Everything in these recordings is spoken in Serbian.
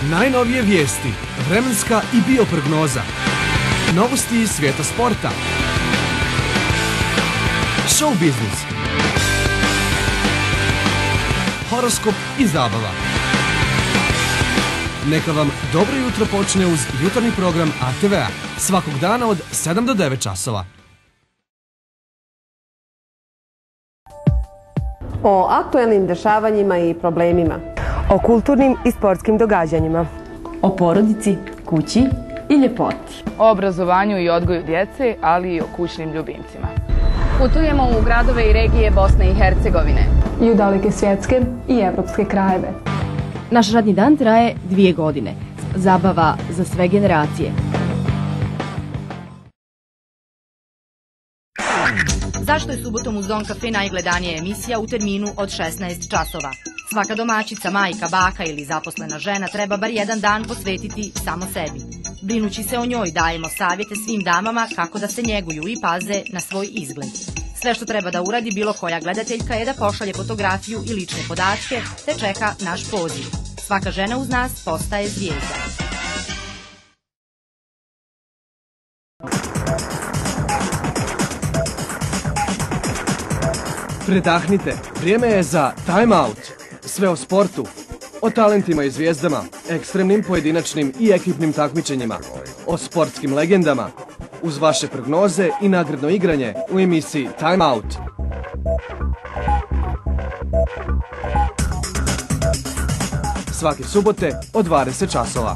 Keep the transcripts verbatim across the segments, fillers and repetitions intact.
Najnovije vijesti, vremenska i bioprognoza, novosti iz svijeta sporta, show biznis, horoskop i zabava. Neka vam dobro jutro počne uz jutarnji program A T V-a svakog dana od sedam do devet časova. O aktuelnim dešavanjima i problemima. O kulturnim i sportskim događanjima. O porodici, kući i ljepoti. O obrazovanju i odgoju djece, ali i o kućnim ljubimcima. Putujemo u gradove i regije Bosne i Hercegovine. I u daleke svjetske i evropske krajeve. Naš radni dan traje dvije godine. Zabava za sve generacije. Zašto je subotom uz Don Cafe najgledanija emisija u terminu od šesnaest časova? Svaka domaćica, majka, baka ili zaposlena žena treba bar jedan dan posvetiti samo sebi. Brinući se o njoj dajemo savjete svim damama kako da se njeguju i paze na svoj izgled. Sve što treba da uradi bilo koja gledateljka je da pošalje fotografiju i lične podatke te čeka naš poziv. Svaka žena uz nas postaje zvijezda. Predahnite, vrijeme je za Time Out. Sve o sportu, o talentima i zvijezdama, ekstremnim pojedinačnim i ekipnim takmičenjima, o sportskim legendama, uz vaše prognoze i nagradno igranje u emisiji Time Out. Svake subote od dvadeset časova.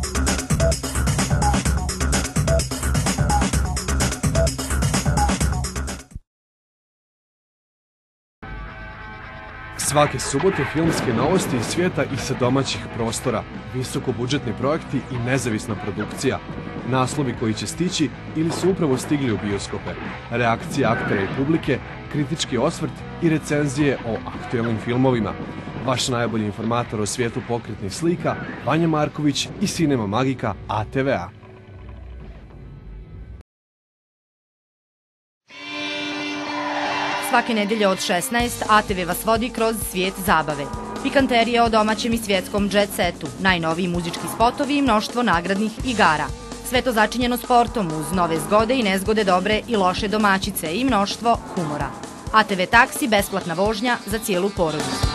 Svake subote filmske novosti iz svijeta i sa domaćih prostora, visokobudžetni projekti i nezavisna produkcija, naslovi koji će stići ili su upravo stigli u bioskope, reakcije aktera i publike, kritički osvrt i recenzije o aktuelnim filmovima. Vaš najbolji informator o svijetu pokretnih slika, Banja Marković i Cinema Magika A T V-a. Svake nedelje od šesnaest A T V vas vodi kroz svijet zabave. Pikanterije o domaćem i svjetskom jet setu, najnoviji muzički spotovi i mnoštvo nagradnih igara. Sve to začinjeno sportom uz nove zgode i nezgode, dobre i loše domaćice i mnoštvo humora. A T V taksi, besplatna vožnja za cijelu porodicu.